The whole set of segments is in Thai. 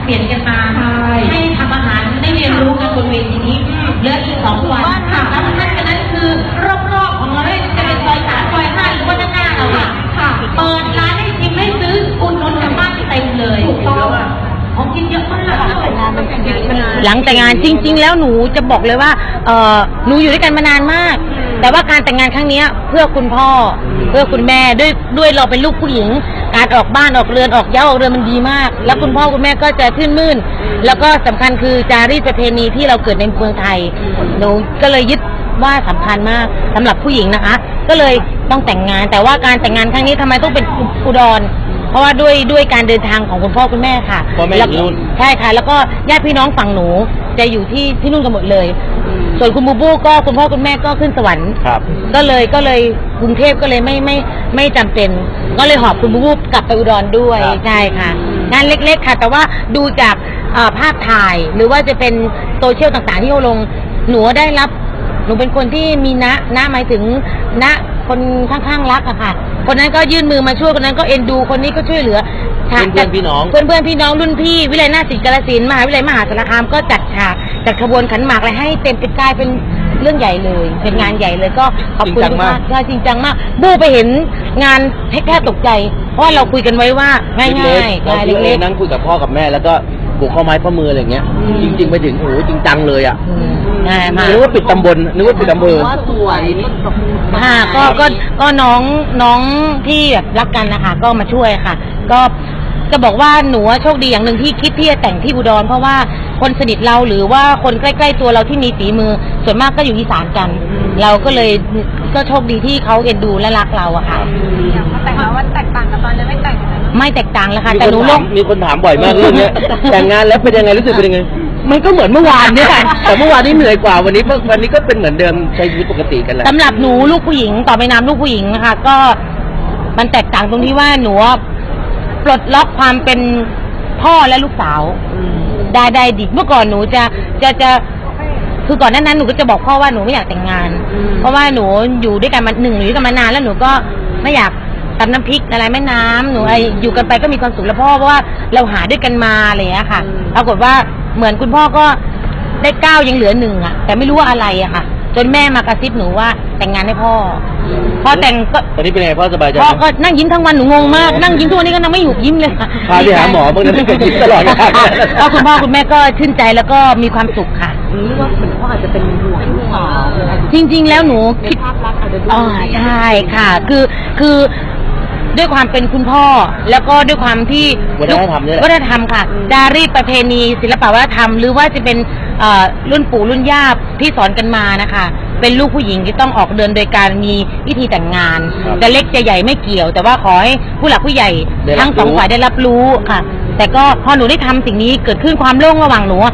เปลี่ยนกันมาให้ทำอาหารได้เรียนรู้กันบนเวทีนี้เหลืออีก2 วันค่ะแล้วท่านกันนั้นคือรอบๆของเราจะเป็นซอย3ซอย5หรือว่าด้านหน้าเราค่ะเปิดร้านให้ชิมให้ซื้ออุดหนุนกลับบ้านเต็มเลยถูกต้องของกินเยอะมากหลังแต่งงานจริงๆแล้วหนูจะบอกเลยว่าหนูอยู่ด้วยกันมานานมากแต่ว่าการแต่งงานครั้งนี้เพื่อคุณพ่อเพื่อคุณแม่ด้วยเราเป็นลูกผู้หญิงการออกบ้านออกเรือนออกเย้าออกเรือนมันดีมากแล้วคุณพ่อคุณแม่ก็จะชื่นมื่นแล้วก็สำคัญคือจารีตประเพณีที่เราเกิดในเมืองไทยหนูก็เลยยึดว่าสำคัญมากสำหรับผู้หญิงนะคะก็เลยต้องแต่งงานแต่ว่าการแต่งงานครั้งนี้ทำไมต้องเป็นอุดรเพราะว่าด้วยการเดินทางของคุณพ่อคุณแม่ค่ะแล้วใช่ค่ะแล้วก็ญาติพี่น้องฝั่งหนูจะอยู่ที่นู่นกันหมดเลยส่วนคุณบูบูก็คุณพ่อคุณแม่ก็ขึ้นสวรรค์ก็เลยกรุงเทพก็เลยไม่จำเป็นก็เลยหอบคุณบูบูกลับไปอุดรด้วยใช่ค่ะงานเล็กๆค่ะแต่ว่าดูจากภาพถ่ายหรือว่าจะเป็นโซเชียลต่างๆที่เขาลงหนูได้รับหนูเป็นคนที่มีนะหมายถึงคนข้างๆรักอะค่ะคนนั้นก็ยื่นมือมาช่วยคนนั้นก็เอ็นดูคนนี้ก็ช่วยเหลือเพื่อนพี่น้องรุ่นพี่วิไลนาศิลป์กาฬสินธุ์มหาวิทยาลัยมหาสารคามก็จัดฉากจัดขบวนขันหมากอะไรให้เต็มเป็นกลายเป็นเรื่องใหญ่เลยเป็นงานใหญ่เลยก็ขอบคุณมากจริงจังมากบูไปเห็นงานแค่ตกใจเพราะเราคุยกันไว้ว่าง่ายๆเล็กๆนั่งคุยกับพ่อกับแม่แล้วก็ผูกข้อไม้ข้อมืออะไรเงี้ยจริงๆไปถึงโอ้โหจริงจังเลยอ่ะนึกว่าปิดตำบลนึกว่าปิดอำเภอสวยก็น้องที่แบบรักกันนะคะก็มาช่วยค่ะก็จะบอกว่าหนูโชคดีอย่างหนึ่งที่คิดที่จะแต่งที่อุดรเพราะว่าคนสนิทเราหรือว่าคนใกล้ๆตัวเราที่มีฝีมือส่วนมากก็อยู่อีสานกันเราก็เลยก็โชคดีที่เขาเอ็นดูและรักเราอะค่ะแต่ว่าแตกต่างกับตอนนี้ไม่แตกต่างแล้วค่ะแต่หนูมีคนถามบ่อยมากเรื่องนี้แต่งงานแล้วเป็นยังไงรู้สึกเป็นยังไงมันก็เหมือนเมื่อวานเนี่ยแต่เมื่อวานนี้เหนื่อยกว่าวันนี้ก็เป็นเหมือนเดิมใช้ชีวิตปกติกันแหละสำหรับหนูลูกผู้หญิงต่อไปนามลูกผู้หญิงนะคะก็มันแตกต่างตรงที่ว่าหนูปลดล็อกความเป็นพ่อและลูกสาวได้ดิเมื่อก่อนหนูจะคือก่อนนั้นหนูก็จะบอกพ่อว่าหนูไม่อยากแต่งงานเพราะว่าหนูอยู่ด้วยกันมาหรือกันมานานแล้วหนูก็ไม่อยากตำน้ำพริกอะไรแม่น้ำหนูอยู่กันไปก็มีความสุขแล้วพ่อเพราะว่าเราหาด้วยกันมาอะไรอย่างเงี้ยค่ะปรากฏว่าเหมือนคุณพ่อก็ได้9ยังเหลือ1อะแต่ไม่รู้ว่าอะไรอะค่ะจนแม่มากระซิบหนูว่าแต่งงานให้พ่อแต่งก็ตอนนี้เป็นไงพ่อสบายใจพ่อก็นั่งยิ้มทั้งวันหนูงงมากนั่งยิ้มทุกวันนี้ก็นั่งไม่หยุดยิ้มเลยค่ะพาไปหาหมอบางทีก็ยิ้มตลอดก็คุณพ่อคุณแม่ก็ชื่นใจแล้วก็มีความสุขค่ะนี่ว่าเหมือนพ่ออาจจะเป็นห่วงลูกสาวจริงๆแล้วหนูคิดใช่ค่ะคือด้วยความเป็นคุณพ่อแล้วก็ด้วยความที่วัฒนธรรมค่ะจารีตประเพณีศิลปวัฒนธรรมหรือว่าจะเป็นรุ่นปู่รุ่นย่าที่สอนกันมานะคะเป็นลูกผู้หญิงที่ต้องออกเดินโดยการมีวิธีแต่งงานจะเล็กจะใหญ่ไม่เกี่ยวแต่ว่าขอให้ผู้หลักผู้ใหญ่ทั้งสองฝ่ายได้รับรู้ค่ะแต่ก็พอหนูได้ทำสิ่งนี้เกิดขึ้นความโล่งระหว่างหนู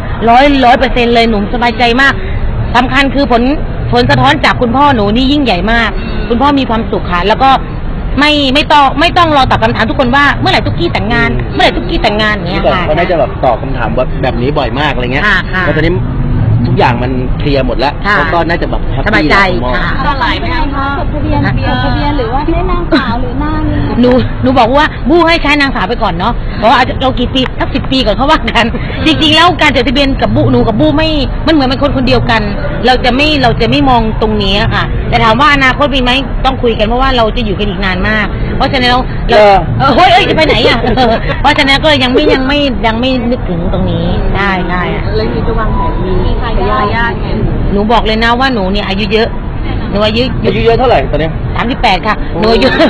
100%เลยหนูสบายใจมากสำคัญคือผลสะท้อนจากคุณพ่อหนูนี่ยิ่งใหญ่มากคุณพ่อมีความสุขค่ะแล้วก็ไม่ต้องรอตอบคำถามทุกคนว่าเมื่อไหร่ตุ๊กกี้แต่งงานเมื่อไหร่ตุ๊กกี้แต่งงานอย่างเงี้ยค่ะเขาน่าจะแบบตอบคำถามแบบนี้บ่อยมากอะไรเงี้ยแล้วตอนนี้ทุกอย่างมันเคลียร์หมดแล้วเขาก็น่าจะแบบสบายใจก็หลายไหมคะจดทะเบียนหรือว่าให้นางสาวหรือนางหนูบอกว่าบู้ให้ใช้นางสาวไปก่อนเนาะเพราะว่าเรากี่ปีสัก10 ปีก่อนเขาว่ากันจริงๆแล้วการจดทะเบียนกับบู้หนูกับบู้ไม่มันเหมือนเป็นคนเดียวกันเราจะไม่มองตรงนี้ค่ะแต่ถามว่าอนาคตมีไหมต้องคุยกันเพราะว่าเราจะอยู่กันอีกนานมากเพราะฉะนั้นเราเฮ้ยจะไปไหนอ่ะเพราะฉะนั้นก็ยังไม่นึกถึงตรงนี้ได้เลยมีจะวางแผนมีใครญาติหนูบอกเลยนะว่าหนูเนี่ยอายุเยอะหนูอายุเยอะเท่าไหร่ตอนนี้ 38ค่ะหนูอายุ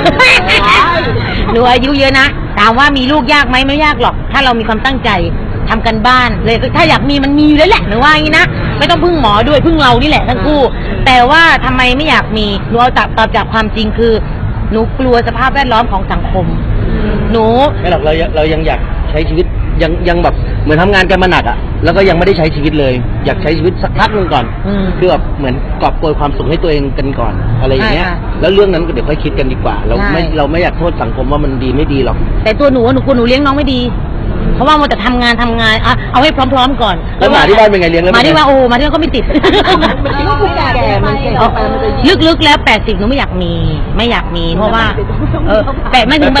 เยอะนะถามว่ามีลูกยากไหมไม่ยากหรอกถ้าเรามีความตั้งใจทำกันบ้านเลยถ้าอยากมีมันมีอยู่แล้วแหละหนูว่าอย่างนี้นะไม่ต้องพึ่งหมอด้วยพึ่งเรานี่แหละทั้งคู่แต่ว่าทำไมไม่อยากมีหนูเอาตอบจากความจริงคือหนูกลัวสภาพแวดล้อมของสังคมหนูไม่หรอกเรายังอยากใช้ชีวิตยังแบบเหมือนทำงานกันมาหนักอ่ะแล้วก็ยังไม่ได้ใช้ชีวิตเลยอยากใช้ชีวิตสักพักนึงก่อนคือแบบเหมือนกอบโกยความสุขให้ตัวเองกันก่อนอะไรอย่างเงี้ยแล้วเรื่องนั้นก็เดี๋ยวค่อยคิดกันดีกว่าเราไม่อยากโทษสังคมว่ามันดีไม่ดีหรอกแต่ตัวหนูเลี้ยงน้องไม่ดีเพราะว่ามัวแต่ทำงานอ่ะเอาให้พร้อมๆก่อนแล้วหมาที่บ้านเป็นไงเลี้ยงแล้วหมาที่ว่าโอ้หมาที่ว่าก็ไม่ติดมันแก่ลึกๆแล้ว80หนูไม่อยากมีเพราะว่าไม่ถึง80%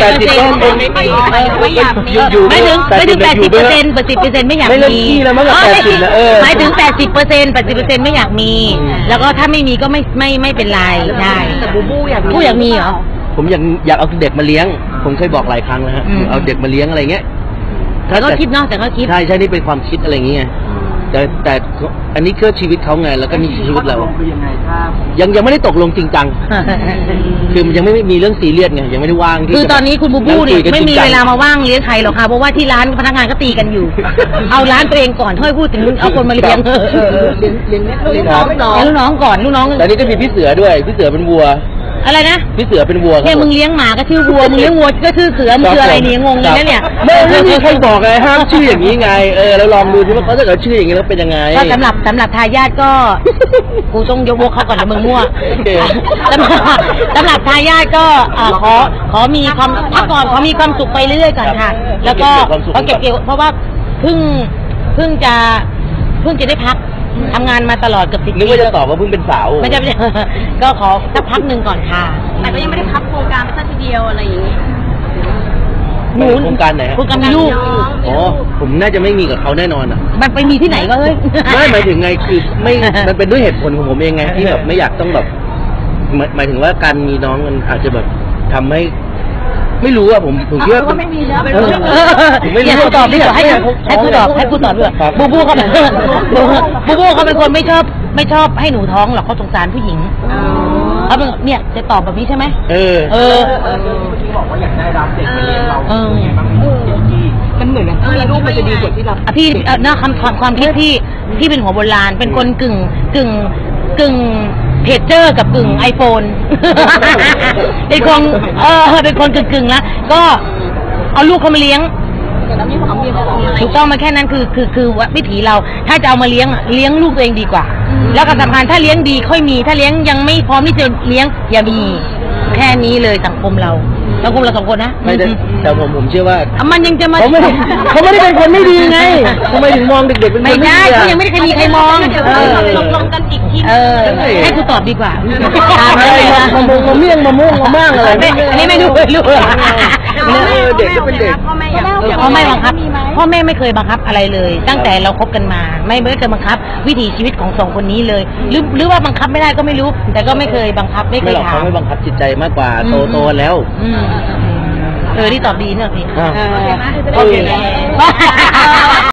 ไม่อยากมีไม่ถึง80%ไม่อยากมีไม่เล่นขี้แล้วมั้งกับ80นะหมายถึง80%ไม่อยากมี แล้วก็ถ้าไม่มีก็ไม่เป็นไรใช่แต่บูอยากมีเหรอผมอยากเอาเด็กมาเลี้ยงผมเคยบอกหลายครั้งแล้วฮะเอาเด็กมาเลี้ยงอะไรเงี้ยแต่ก็คิดเนาะแต่ก็คิดใช่นี่เป็นความคิดอะไรเงี้ยแต่อันนี้คือชีวิตเขาไงแล้วก็นี่ชีวิตเรายังไม่ได้ตกลงจริงจังคือมันยังไม่มีเรื่องซีเรียสไงยังไม่ได้ว่างคือตอนนี้คุณบูบูเนี่ยไม่มีเวลามาว่างเลี้ยงใครหรอกค่ะเพราะว่าที่ร้านพนักงานก็ตีกันอยู่ เอาร้านตัวเองก่อนถ้าพูดถึงเอาคนมาเลี้ยงเลี้ยงน้องก่อนลูกน้องแต่นี่ก็มีพี่เสือด้วยพี่เสือเป็นวัวอะไรนะพี่เสือเป็นวัวเนี่ยมึงเลี้ยงหมาก็ชื่อวัวมึงเลี้ยงวัวก็ชื่อเสือมึงคืออะไรเนี่ยงงเลยนะเนี่ยไม่มีใครบอกไงห้ามชื่ออย่างนี้ไงแล้วลองดูที่ว่าเขาจะเกิดชื่ออย่างนี้แล้วเป็นยังไงก็สำหรับทายาทก็กูต้องยกวกเขาก่อนนะมึงมั่วสำหรับทายาทก็ขอมีความพักก่อนขอมีความสุขไปเรื่อยๆก่อนค่ะแล้วก็เก็บเกี่ยวเพราะว่าเพิ่งจะได้พักทำงานมาตลอดกับ10 ปีนึกว่าจะตอบว่าเพิ่งเป็นสาวไม่ใช่ก็ขอสักพักหนึ่งก่อนค่ะแต่ก็ยังไม่ได้พับโครงการไปสักทีเดียวอะไรอย่างนี้โครงการไหนโครงการมีลูกอ๋อผมน่าจะไม่มีกับเขาแน่นอนอ่ะมันไปมีที่ไหนก็เฮ้ยไม่หมายถึงไงคือไม่มันเป็นด้วยเหตุผลของผมเองไงที่แบบไม่อยากต้องแบบหมายถึงว่าการมีน้องมันอาจจะแบบทำให้ไม่รู้อะผมคิดว่าไม่มีนะไม่รู้ตอบดีกว่าให้กูตอบด้วยบูบูเขาเป็นคนไม่ชอบให้หนูท้องหรอกเขาสงสารผู้หญิงเขาเป็นเนี่ยจะตอบแบบนี้ใช่ไหมบอกว่าอยากได้รับเด็กมาเลี้ยงเรามันเหมือนกันมีลูกมันจะดีกว่าที่เราพี่น่าความคิดที่เป็นหัวโบราณเป็นคนกึ่งเพจเจอร์กับกึ่งไอโฟนเป็นคนกึ่งแล้วก็เอาลูกเขามาเลี้ยงถูกต้องมาแค่นั้นคือวิถีเราถ้าจะเอามาเลี้ยงลูกตัวเองดีกว่าแล้วกับสำคัญถ้าเลี้ยงดีค่อยมีถ้าเลี้ยงยังไม่พร้อมที่จะเลี้ยงอย่ามีแค่นี้เลยสังคมเราสองคนนะไม่แต่ผมเชื่อว่ามันยังจะมาเขาไม่ได้เป็นคนไม่ดีไงทำไมถึงมองเด็กๆเป็นคนไม่ดีไม่ได้เขายังไม่ได้มีใครมองลงกันอีกทีให้กูตอบดีกว่าผมเมี่ยงมะม่วงมะม่างอะไรอันนี้ไม่รู้เด็กก็เป็นเด็กพ่อแม่บังคับพ่อแม่ไม่เคยบังคับอะไรเลยตั้งแต่เราคบกันมาไม่เคยบังคับวิถีชีวิตของสองคนนี้เลยหรือว่าบังคับไม่ได้ก็ไม่รู้แต่ก็ไม่เคยบังคับไม่เคยถามเขาไม่บังคับจิตใจมากกว่าโตแล้วที่ตอบดีเนอะพี่โอเค